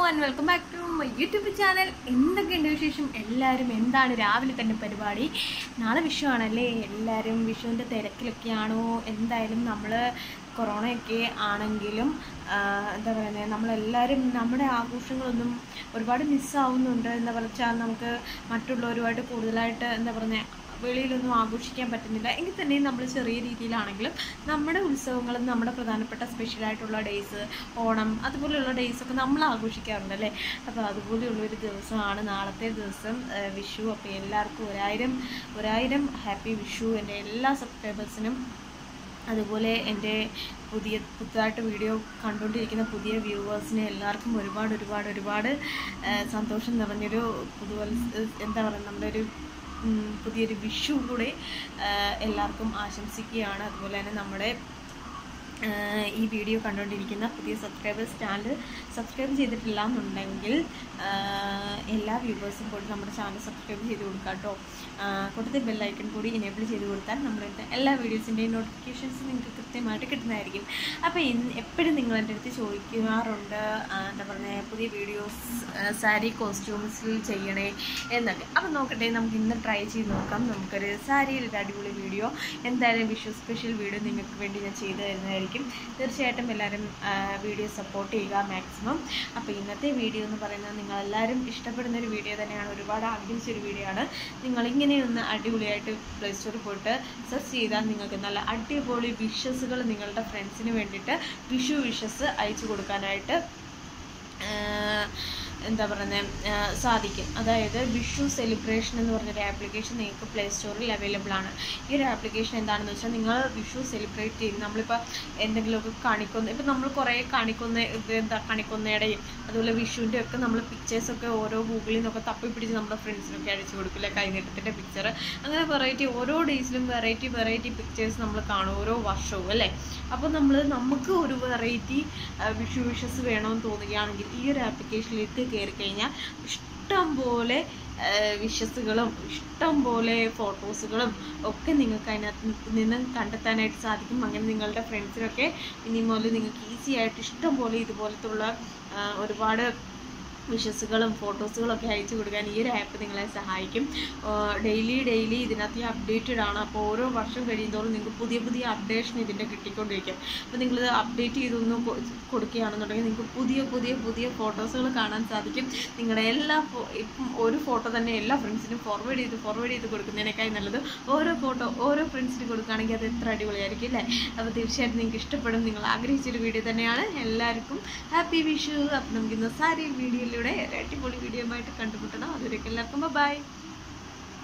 and welcome back to my YouTube channel. എന്തൊക്കെയുണ്ട് വിശേഷം? എല്ലാവരും എന്താണ് രാവിലെ തന്നെ പരിപാടി? നാളെ വിഷു ആണല്ലേ? എല്ലാവരും വിഷുവിൻ്റെ തിരക്കിലൊക്കെയാണോ? എന്തായാലും നമ്മൾ കൊറോണയൊക്കെ ആണെങ്കിലും എന്താ പറയുന്നത്, നമ്മളെല്ലാവരും നമ്മുടെ ആഘോഷങ്ങളൊന്നും ഒരുപാട് മിസ്സാവുന്നുണ്ട്. എന്താ വെച്ചാൽ നമുക്ക് മറ്റുള്ളവരുമായിട്ട് കൂടുതലായിട്ട് എന്താ പറയുന്നത് വെളിയിലൊന്നും ആഘോഷിക്കാൻ പറ്റുന്നില്ല. എങ്കിൽ തന്നെയും നമ്മൾ ചെറിയ രീതിയിലാണെങ്കിലും നമ്മുടെ ഉത്സവങ്ങളും നമ്മുടെ പ്രധാനപ്പെട്ട സ്പെഷ്യലായിട്ടുള്ള ഡേയ്സ്, ഓണം അതുപോലെയുള്ള ഡേയ്സൊക്കെ നമ്മൾ ആഘോഷിക്കാറുണ്ടല്ലേ. അപ്പോൾ അതുപോലെയുള്ളൊരു ദിവസമാണ് നാളത്തെ ദിവസം, വിഷു. അപ്പോൾ എല്ലാവർക്കും ഒരായിരം ഹാപ്പി വിഷു എൻ്റെ എല്ലാ സബ്സ്ക്രൈബേഴ്സിനും. അതുപോലെ എൻ്റെ പുതുതായിട്ട് വീഡിയോ കണ്ടുകൊണ്ടിരിക്കുന്ന പുതിയ വ്യൂവേഴ്സിന് എല്ലാവർക്കും ഒരുപാട് സന്തോഷം നിറഞ്ഞൊരു എന്താ പറയുക നമ്മുടെ ഒരു പുതിയൊരു വിഷു കൂടെ എല്ലാവർക്കും ആശംസിക്കുകയാണ്. അതുപോലെ തന്നെ നമ്മുടെ ഈ വീഡിയോ കണ്ടുകൊണ്ടിരിക്കുന്ന പുതിയ സബ്സ്ക്രൈബേഴ്സ് ചാനൽ സബ്സ്ക്രൈബ് ചെയ്തിട്ടില്ല എന്നുണ്ടെങ്കിൽ എല്ലാ വ്യൂവേഴ്സും കൂടി നമ്മുടെ ചാനൽ സബ്സ്ക്രൈബ് ചെയ്ത് കൊടുക്കുക കേട്ടോ. കൊടുത്ത ബെല്ലൈക്കൺ കൂടി എനേബിൾ ചെയ്ത് കൊടുത്താൽ നമ്മളുടെ എല്ലാ വീഡിയോസിൻ്റെയും നോട്ടിഫിക്കേഷൻസ് നിങ്ങൾക്ക് കൃത്യമായിട്ട് കിട്ടുന്നതായിരിക്കും. അപ്പോൾ എപ്പോഴും നിങ്ങൾ എൻ്റെ അടുത്ത് ചോദിക്കാറുണ്ട് എന്താ പറയുക പുതിയ വീഡിയോസ് സാരി കോസ്റ്റ്യൂംസിൽ ചെയ്യണേ എന്നൊക്കെ. അപ്പോൾ നോക്കട്ടെ, നമുക്ക് ഇന്ന് ട്രൈ ചെയ്ത് നോക്കാം. നമുക്കൊരു സാരിയിൽ ഒരു അടിപൊളി വീഡിയോ എന്തായാലും വിഷു സ്പെഷ്യൽ വീഡിയോ നിങ്ങൾക്ക് വേണ്ടി ഞാൻ ചെയ്തു തരുന്നതായിരിക്കും. തീർച്ചയായിട്ടും എല്ലാവരും വീഡിയോ സപ്പോർട്ട് ചെയ്യുക മാക്സിമം. അപ്പോൾ ഇന്നത്തെ വീഡിയോ എന്ന് പറയുന്നത് നിങ്ങളെല്ലാവരും ഇഷ്ടപ്പെടുന്നൊരു വീഡിയോ തന്നെയാണ്, ഒരുപാട് ആഗ്രഹിച്ചൊരു വീഡിയോ ആണ്. നിങ്ങളിങ്ങനെയൊന്ന് അടിപൊളിയായിട്ട് പ്ലേ സ്റ്റോറിൽ പോയിട്ട് സെർച്ച് ചെയ്താൽ നിങ്ങൾക്ക് നല്ല അടിപൊളി വിഷസുകൾ നിങ്ങളുടെ ഫ്രണ്ട്സിന് വേണ്ടിയിട്ട് വിഷു വിഷസ് അയച്ചു കൊടുക്കാനായിട്ട് എന്താ പറയുന്നത് സാധിക്കും. അതായത് വിഷു സെലിബ്രേഷൻ എന്ന് പറഞ്ഞൊരു ആപ്ലിക്കേഷൻ നിങ്ങൾക്ക് പ്ലേ സ്റ്റോറിൽ അവൈലബിൾ ആണ്. ഈ ഒരു ആപ്ലിക്കേഷൻ എന്താണെന്ന് വെച്ചാൽ നിങ്ങൾ വിഷു സെലിബ്രേറ്റ് ചെയ്ത് നമ്മളിപ്പോൾ എന്തെങ്കിലുമൊക്കെ കാണിക്കുന്ന, ഇപ്പം നമ്മൾ കുറേ കണിക്കൊന്നയുടെയും അതുപോലെ വിഷുവിൻ്റെ ഒക്കെ നമ്മൾ പിക്ചേഴ്സൊക്കെ ഓരോ ഗൂഗിളിൽ നിന്നൊക്കെ തപ്പിപ്പിടിച്ച് നമ്മുടെ ഫ്രണ്ട്സിനൊക്കെ അയച്ചു കൊടുക്കില്ല, കൈനീട്ടത്തിൻ്റെ പിക്ചർ. അങ്ങനെ ഓരോ ഡേയ്സിലും വെറൈറ്റി പിക്ചേഴ്സ് നമ്മൾ കാണും ഓരോ വർഷവും അല്ലേ. അപ്പോൾ നമുക്ക് ഒരു വെറൈറ്റി വിഷു വിഷസ് വേണമെന്ന് തോന്നുകയാണെങ്കിൽ ഈ ഒരു ആപ്ലിക്കേഷനിലേക്ക് കയറി കഴിഞ്ഞാൽ ഇഷ്ടം പോലെ വിഷസുകളും ഇഷ്ടം പോലെ ഫോട്ടോസുകളും ഒക്കെ നിങ്ങൾക്ക് അതിനകത്ത് നിന്ന് കണ്ടെത്താനായിട്ട് സാധിക്കും. അങ്ങനെ നിങ്ങളുടെ ഫ്രണ്ട്സിനൊക്കെ ഇനി മുതൽ നിങ്ങൾക്ക് ഈസി ആയിട്ട് ഇഷ്ടം പോലെ ഇതുപോലത്തുള്ള ഒരുപാട് വിഷസുകളും ഫോട്ടോസുകളൊക്കെ അയച്ചു കൊടുക്കാൻ ഈ ഒരു ആപ്പ് നിങ്ങളെ സഹായിക്കും. ഡെയിലി ഇതിനകത്ത് അപ്ഡേറ്റഡ് ആണ്. അപ്പോൾ ഓരോ വർഷം കഴിയുന്തോറും നിങ്ങൾക്ക് പുതിയ അപ്ഡേഷൻ ഇതിൻ്റെ കിട്ടിക്കൊണ്ടിരിക്കും. അപ്പോൾ നിങ്ങളിത് അപ്ഡേറ്റ് ചെയ്തൊന്ന് കൊടുക്കുകയാണെന്നുണ്ടെങ്കിൽ നിങ്ങൾക്ക് പുതിയ ഫോട്ടോസുകൾ കാണാൻ സാധിക്കും. നിങ്ങളുടെ ഇപ്പം ഒരു ഫോട്ടോ തന്നെ എല്ലാ ഫ്രണ്ട്സിനും ഫോർവേഡ് ചെയ്ത് കൊടുക്കുന്നതിനേക്കായി നല്ലത് ഓരോ ഫ്രണ്ട്സിന് കൊടുക്കുകയാണെങ്കിൽ അത് എത്ര അടിപൊളിയായിരിക്കും അല്ലേ. അപ്പോൾ തീർച്ചയായിട്ടും നിങ്ങൾക്ക് ഇഷ്ടപ്പെടും. നിങ്ങൾ ആഗ്രഹിച്ചൊരു വീഡിയോ തന്നെയാണ്. എല്ലാവർക്കും ഹാപ്പി വിഷു. അപ്പം നമുക്കിന്ന് സാരി വീഡിയോയിൽ അടിപൊളി വീഡിയോ ആയിട്ട് കണ്ടുമുട്ടണം. അതുവരെയൊക്കെ എല്ലാവർക്കും ബൈ.